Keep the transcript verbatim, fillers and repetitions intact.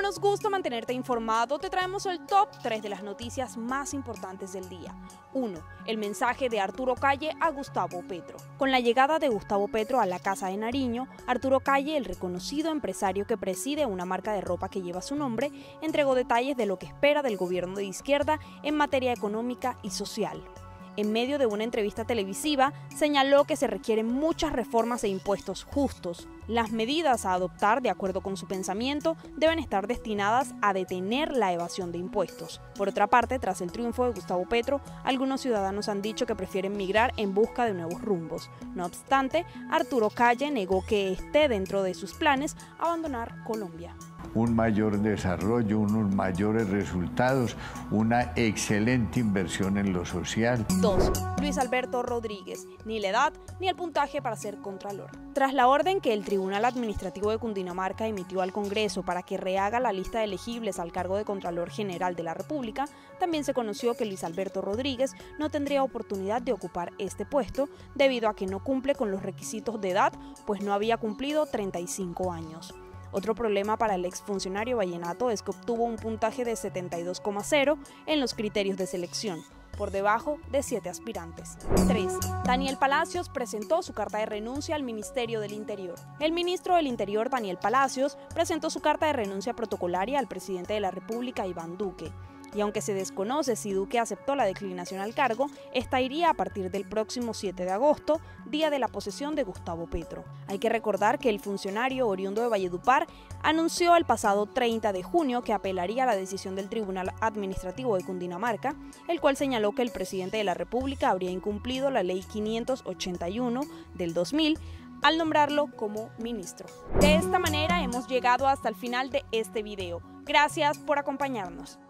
nos gusta mantenerte informado, te traemos el top tres de las noticias más importantes del día. uno. El mensaje de Arturo Calle a Gustavo Petro. Con la llegada de Gustavo Petro a la Casa de Nariño, Arturo Calle, el reconocido empresario que preside una marca de ropa que lleva su nombre, entregó detalles de lo que espera del gobierno de izquierda en materia económica y social. En medio de una entrevista televisiva, señaló que se requieren muchas reformas e impuestos justos. Las medidas a adoptar, de acuerdo con su pensamiento, deben estar destinadas a detener la evasión de impuestos. Por otra parte, tras el triunfo de Gustavo Petro, algunos ciudadanos han dicho que prefieren migrar en busca de nuevos rumbos. No obstante, Arturo Calle negó que esté dentro de sus planes abandonar Colombia. Un mayor desarrollo, unos mayores resultados, una excelente inversión en lo social. dos. Luis Alberto Rodríguez, ni la edad ni el puntaje para ser contralor. Tras la orden que el Tribunal Administrativo de Cundinamarca emitió al Congreso para que rehaga la lista de elegibles al cargo de Contralor General de la República, también se conoció que Luis Alberto Rodríguez no tendría oportunidad de ocupar este puesto debido a que no cumple con los requisitos de edad, pues no había cumplido treinta y cinco años. Otro problema para el exfuncionario vallenato es que obtuvo un puntaje de setenta y dos coma cero en los criterios de selección, por debajo de siete aspirantes. tres. Daniel Palacios presentó su carta de renuncia al Ministerio del Interior. El ministro del Interior, Daniel Palacios, presentó su carta de renuncia protocolaria al presidente de la República, Iván Duque. Y aunque se desconoce si Duque aceptó la declinación al cargo, esta iría a partir del próximo siete de agosto, día de la posesión de Gustavo Petro. Hay que recordar que el funcionario oriundo de Valledupar anunció el pasado treinta de junio que apelaría a la decisión del Tribunal Administrativo de Cundinamarca, el cual señaló que el presidente de la República habría incumplido la Ley quinientos ochenta y uno del dos mil al nombrarlo como ministro. De esta manera hemos llegado hasta el final de este video. Gracias por acompañarnos.